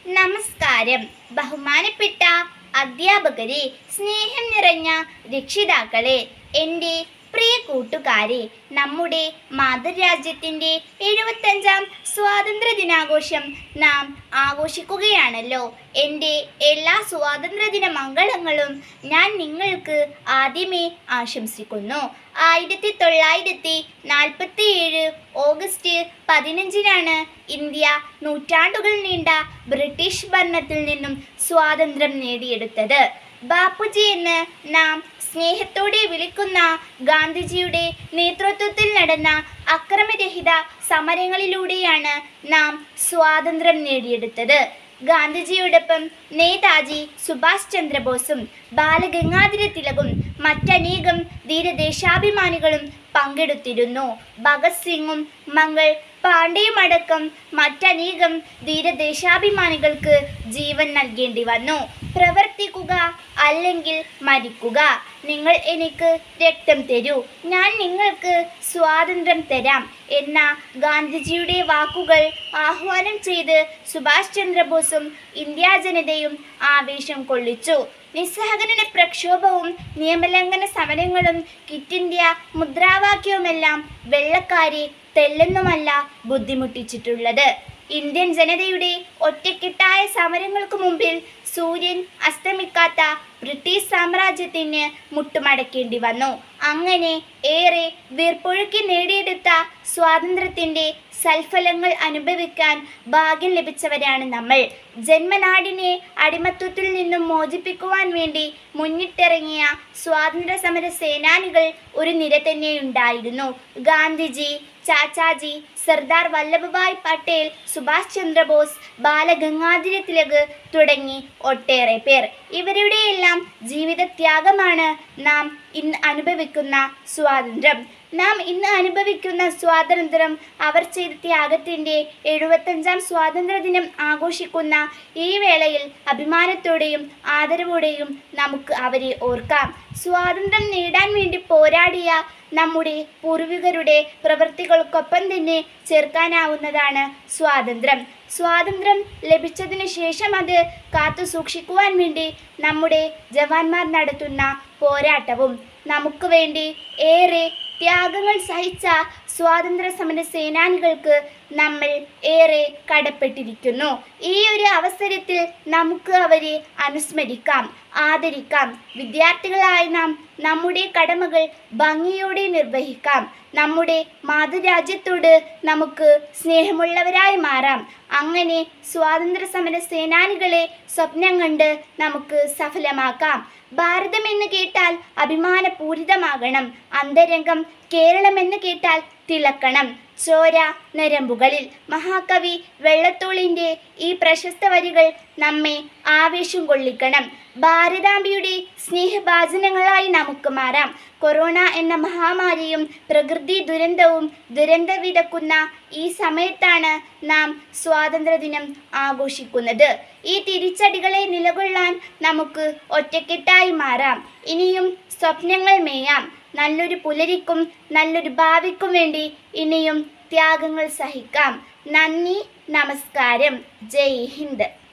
നമസ്കാരം. ബഹുമാനപ്പെട്ട അധ്യാപകരെ, സ്നേഹം നിറഞ്ഞ രക്ഷിതാക്കളെ, എൻ്റെ പ്രിയ കൂട്ടുകാരെ, നമ്മുടെ മാതൃരാജ്യത്തിൻ്റെ 75ാം സ്വാതന്ത്ര്യ ദിനാഘോഷം നാം ആഘോഷിക്കുകയാണല്ലോ. എൻ്റെ എല്ലാ സ്വാതന്ത്ര്യദിന മംഗളങ്ങളും ഞാൻ നിങ്ങൾക്ക് ആദ്യമേ ആശംസിക്കുന്നു. 1947 ഓഗസ്റ്റ് 15-നാണ് ഇന്ത്യ നൂറ്റാണ്ടുകൾ നീണ്ട ബ്രിട്ടീഷ് ഭരണത്തിൽ നിന്നും സ്വാതന്ത്ര്യം നേടിയെടുത്തത്. ബാപ്പുജി എന്ന് നാം സ്നേഹത്തോടെ വിളിക്കുന്ന ഗാന്ധിജിയുടെ നേതൃത്വത്തിൽ നടന്ന അക്രമരഹിത സമരങ്ങളിലൂടെയാണ് നാം സ്വാതന്ത്ര്യം നേടിയെടുത്തത്. ഗാന്ധിജിയോടൊപ്പം നേതാജി സുഭാഷ് ചന്ദ്രബോസും ബാലഗംഗാധര തിലകും മറ്റനേകം ധീരദേശാഭിമാനികളും പങ്കെടുത്തിരുന്നു. ഭഗത് സിംഗും മംഗൾ പാണ്ഡെയുമടക്കം മറ്റനേകം ധീരദേശാഭിമാനികൾക്ക് ജീവൻ നൽകേണ്ടി വന്നു. പ്രവർത്തിക്കുക അല്ലെങ്കിൽ മരിക്കുക, നിങ്ങൾ എനിക്ക് രക്തം തരൂ, ഞാൻ നിങ്ങൾക്ക് സ്വാതന്ത്ര്യം തരാം എന്ന ഗാന്ധിജിയുടെ വാക്കുകൾ ആഹ്വാനം ചെയ്ത് സുഭാഷ് ചന്ദ്രബോസും ഇന്ത്യാ ജനതയും ആവേശം കൊള്ളിച്ചു. നിസ്സഹകരണ പ്രക്ഷോഭവും നിയമലംഘന സമരങ്ങളും ക്വിറ്റ് ഇന്ത്യ മുദ്രാവാക്യവുമെല്ലാം വെള്ളക്കാരെ തെല്ലൊന്നുമല്ല ബുദ്ധിമുട്ടിച്ചിട്ടുള്ളത്. ഇന്ത്യൻ ജനതയുടെ ഒറ്റക്കെട്ടായ സമരങ്ങൾക്ക് മുമ്പിൽ സൂര്യൻ അസ്തമിക്കാത്ത ബ്രിട്ടീഷ് സാമ്രാജ്യത്തിന് മുട്ടുമടക്കേണ്ടി വന്നു. അങ്ങനെ ഏറെ വീർപ്പൊഴുക്കി നേടിയെടുത്ത സ്വാതന്ത്ര്യത്തിൻ്റെ സൽഫലങ്ങൾ അനുഭവിക്കാൻ ഭാഗ്യം ലഭിച്ചവരാണ് നമ്മൾ. ജന്മനാടിനെ അടിമത്വത്തിൽ നിന്നും മോചിപ്പിക്കുവാൻ വേണ്ടി മുന്നിട്ടിറങ്ങിയ സ്വാതന്ത്ര്യ സമര സേനാനികൾ ഒരു നിര തന്നെയുണ്ടായിരുന്നു. ഗാന്ധിജി, ചാച്ചാജി, സർദാർ വല്ലഭഭായ് പട്ടേൽ, സുഭാഷ് ചന്ദ്രബോസ്, ബാലഗംഗാധര തിലക് തുടങ്ങി ഒട്ടേറെ പേർ. ഇവരുടെയെല്ലാം ജീവിതത്യാഗമാണ് നാം ഇന്ന് അനുഭവിക്കുന്ന സ്വാതന്ത്ര്യം. നാം ഇന്ന് അനുഭവിക്കുന്ന സ്വാതന്ത്ര്യം അവർ ചെയ്ത ത്യാഗത്തിൻ്റെ 75ാം സ്വാതന്ത്ര്യദിനം ആഘോഷിക്കുന്ന ഈ വേളയിൽ അഭിമാനത്തോടെയും ആദരവോടെയും നമുക്ക് അവരെ ഓർക്കാം. സ്വാതന്ത്ര്യം നേടാൻ വേണ്ടി പോരാടിയ നമ്മുടെ പൂർവികരുടെ പ്രവൃത്തികൾക്കൊപ്പം തന്നെ ചേർക്കാനാവുന്നതാണ് സ്വാതന്ത്ര്യം. സ്വാതന്ത്ര്യം ലഭിച്ചതിന് ശേഷം അത് കാത്തു സൂക്ഷിക്കുവാൻ വേണ്ടി നമ്മുടെ ജവാന്മാർ നടത്തുന്ന പോരാട്ടവും നമുക്ക് വേണ്ടി ഏറെ ത്യാഗങ്ങൾ സഹിച്ച സ്വാതന്ത്ര്യ സമര സേനാനികൾക്ക് നമ്മൾ ഏറെ കടപ്പെട്ടിരിക്കുന്നു. ഈ ഒരു അവസരത്തിൽ നമുക്ക് അവരെ അനുസ്മരിക്കാം, ആദരിക്കാം. വിദ്യാർത്ഥികളായ നാം നമ്മുടെ കടമകൾ ഭംഗിയോടെ നിർവഹിക്കാം. നമ്മുടെ മാതൃരാജ്യത്തോട് നമുക്ക് സ്നേഹമുള്ളവരായി മാറാം. അങ്ങനെ സ്വാതന്ത്ര്യ സമര സേനാനികളെ സ്വപ്നം കണ്ട് നമുക്ക് സഫലമാക്കാം. ഭാരതം എന്ന് കേട്ടാൽ അഭിമാനപൂരിതമാകണം. അന്തരംഗം കേരളം എന്ന് കേട്ടാൽ തിളക്കണം. ചോര നരമ്പുകളിൽ. മഹാകവി വെള്ളത്തോളിൻ്റെ ഈ പ്രശസ്ത വരികൾ നമ്മെ ആവേശം കൊള്ളിക്കണം. ഭാരതാംബയുടെ സ്നേഹഭാജനങ്ങളായി നമുക്ക് മാറാം. കൊറോണ എന്ന മഹാമാരിയും പ്രകൃതി ദുരന്തവും ദുരന്തം വിതക്കുന്ന ഈ സമയത്താണ് നാം സ്വാതന്ത്ര്യദിനം ആഘോഷിക്കുന്നത്. ഈ തിരിച്ചടികളെ നിലകൊള്ളാൻ നമുക്ക് ഒറ്റക്കെട്ടായി മാറാം. ഇനിയും സ്വപ്നങ്ങൾ മേയാം. നല്ലൊരു പുലരിക്കും നല്ലൊരു ഭാവിക്കും വേണ്ടി ഇനിയും ത്യാഗങ്ങൾ സഹിക്കാം. നന്ദി, നമസ്കാരം, ജയ് ഹിന്ദ്.